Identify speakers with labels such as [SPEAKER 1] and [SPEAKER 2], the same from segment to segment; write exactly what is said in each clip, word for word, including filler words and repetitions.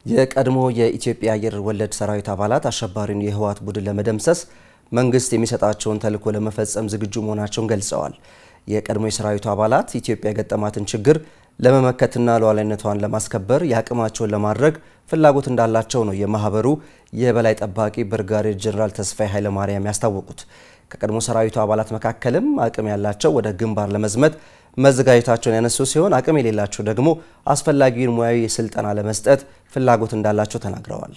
[SPEAKER 1] የቀድሞ የኢትዮጵያ አየር ወለድ ሰራዊት አባላት አሸባሪውን የህወሓት ቡድን ለመደምሰስ መንግስት የሚሰጣቸውን ተልዕኮ ለመፈጸም ዝግጁ መሆናቸውን ገልጸዋል። የቀድሞ የሰራዊቱ አባላት ኢትዮጵያ የገጠማትን ችግር ለመመከትና ሉዓላዊነቷን ለማስከበር ያቅማቸውን ለማድረግ ፍላጎት እንዳላቸው ነው የማህበሩ የበላይ ጠባቂ ብርጋዴር ጀነራል ተስፋዬ ኃይለ ማርያም ያስታወቁት። ከቀድሞ ሰራዊቱ አባላት መካከልም አቅም ያላቸው ወደ ግንባር ለመዝመት መዘጋጀታቸውን ያነሱ ሲሆን አቅም የሌላቸው ደግሞ አስፈላጊውን ሙያዊ ስልጠና ለመስጠት ፍላጎት እንዳላቸው ተናግረዋል።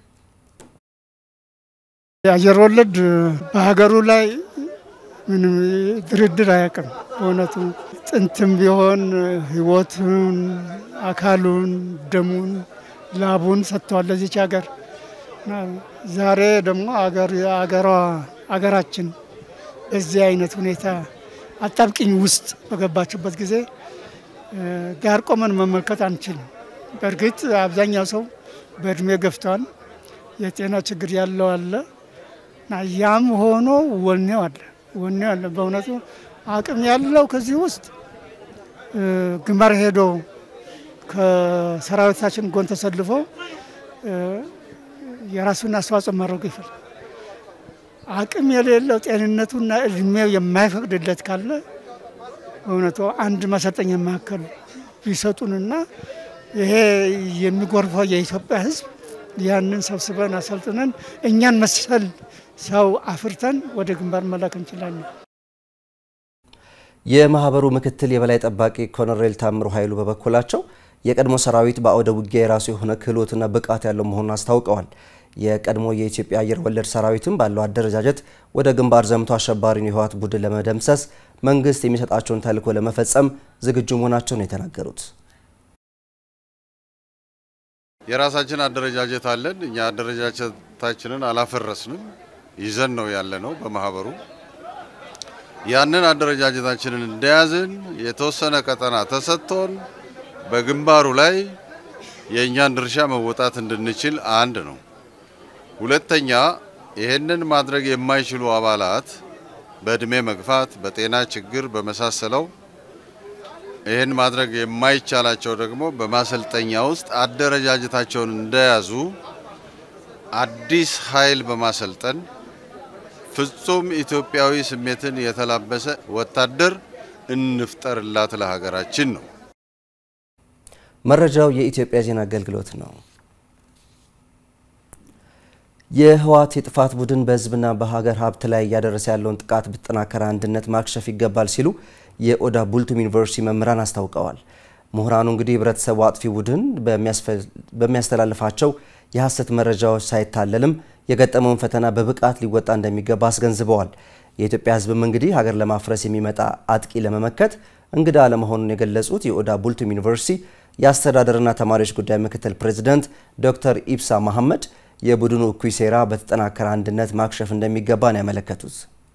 [SPEAKER 2] የአየር ወለድ በሀገሩ ላይ ምንም ድርድር አያውቅም። በእውነቱ ጥንትም ቢሆን ህይወቱን፣ አካሉን፣ ደሙን፣ ላቡን ሰጥቷል ለዚች ሀገር። ዛሬ ደግሞ አገር አገሯ አገራችን በዚህ አይነት ሁኔታ አጣብቂኝ ውስጥ በገባችበት ጊዜ ጋር ቆመን መመልከት አንችልም። በእርግጥ አብዛኛው ሰው በእድሜ ገፍቷል፣ የጤና ችግር ያለው አለ። ያም ሆኖ ወኔው አለ ወኔው አለ። በእውነቱ አቅም ያለው ከዚህ ውስጥ ግንባር ሄዶ ከሰራዊታችን ጎን ተሰልፎ የራሱን አስተዋጽኦ ማድረግ ይፈልጋል። አቅም የሌለው ጤንነቱና እድሜው የማይፈቅድለት ካለ በእውነቱ አንድ ማሰልጠኛ ማዕከል ቢሰጡንና ይሄ የሚጎርፈው የኢትዮጵያ ሕዝብ ያንን ሰብስበን አሰልጥነን እኛን መሰል ሰው አፍርተን ወደ ግንባር መላክ እንችላለን።
[SPEAKER 1] የማህበሩ ምክትል የበላይ ጠባቂ ኮሎኔል ታምሩ ኃይሉ በበኩላቸው የቀድሞ ሰራዊት በአውደ ውጊያ የራሱ የሆነ ክህሎትና ብቃት ያለው መሆኑን አስታውቀዋል። የቀድሞ የኢትዮጵያ አየር ወለድ ሰራዊትም ባለው አደረጃጀት ወደ ግንባር ዘምቶ አሸባሪውን የህወሓት ቡድን ለመደምሰስ መንግስት የሚሰጣቸውን ተልዕኮ ለመፈጸም ዝግጁ መሆናቸውን የተናገሩት።
[SPEAKER 3] የራሳችን አደረጃጀት አለን። እኛ አደረጃጀታችንን አላፈረስንም፣ ይዘን ነው ያለነው በማህበሩ። ያንን አደረጃጀታችንን እንደያዝን የተወሰነ ቀጠና ተሰጥቶን በግንባሩ ላይ የእኛን ድርሻ መወጣት እንድንችል አንድ ነው። ሁለተኛ ይሄንን ማድረግ የማይችሉ አባላት በእድሜ መግፋት፣ በጤና ችግር በመሳሰለው ይሄን ማድረግ የማይቻላቸው ደግሞ በማሰልጠኛ ውስጥ አደረጃጀታቸውን እንደያዙ አዲስ ኃይል በማሰልጠን ፍጹም ኢትዮጵያዊ ስሜትን የተላበሰ ወታደር እንፍጠርላት ለሀገራችን ነው።
[SPEAKER 1] መረጃው የኢትዮጵያ ዜና አገልግሎት ነው። የህወሓት የጥፋት ቡድን በህዝብና በሀገር ሀብት ላይ ያደረሰ ያለውን ጥቃት በተጠናከረ አንድነት ማክሸፍ ይገባል ሲሉ የኦዳ ቡልቱም ዩኒቨርሲቲ መምህራን አስታውቀዋል። ምሁራኑ እንግዲህ ህብረተሰቡ አጥፊ ቡድን በሚያስተላልፋቸው የሐሰት መረጃዎች ሳይታለልም የገጠመውን ፈተና በብቃት ሊወጣ እንደሚገባ አስገንዝበዋል። የኢትዮጵያ ህዝብም እንግዲህ ሀገር ለማፍረስ የሚመጣ አጥቂ ለመመከት እንግዳ ለመሆኑን የገለጹት የኦዳ ቡልቱም ዩኒቨርሲቲ የአስተዳደርና ተማሪዎች ጉዳይ ምክትል ፕሬዝዳንት ዶክተር ኢብሳ መሐመድ የቡድኑ እኩይ ሴራ በተጠናከረ አንድነት ማክሸፍ እንደሚገባ ነው ያመለከቱት።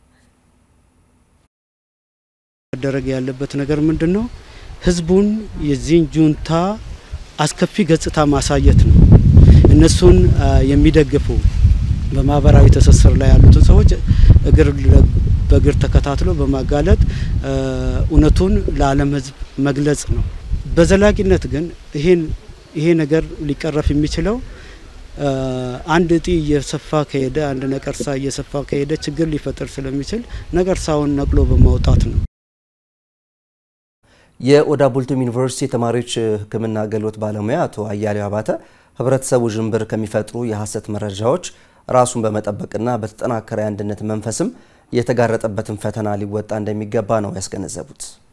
[SPEAKER 4] መደረግ ያለበት ነገር ምንድነው? ህዝቡን የዚህን ጁንታ አስከፊ ገጽታ ማሳየት ነው። እነሱን የሚደግፉ በማህበራዊ ትስስር ላይ ያሉትን ሰዎች እግር በእግር ተከታትሎ በማጋለጥ እውነቱን ለዓለም ህዝብ መግለጽ ነው። በዘላቂነት ግን ይሄን ይሄ ነገር ሊቀረፍ የሚችለው አንድ እጢ እየሰፋ ከሄደ አንድ ነቀርሳ እየሰፋ ከሄደ ችግር ሊፈጠር ስለሚችል ነቀርሳውን ነቅሎ በማውጣት ነው።
[SPEAKER 1] የኦዳ ቡልቱም ዩኒቨርሲቲ ተማሪዎች ሕክምና አገልግሎት ባለሙያ አቶ አያሌው አባተ ህብረተሰቡ ጅምብር ከሚፈጥሩ የሐሰት መረጃዎች ራሱን በመጠበቅና በተጠናከረ አንድነት መንፈስም የተጋረጠበትን ፈተና ሊወጣ እንደሚገባ ነው ያስገነዘቡት።